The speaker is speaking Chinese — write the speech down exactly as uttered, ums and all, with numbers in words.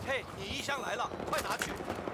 嘿，你衣箱来了，快拿去。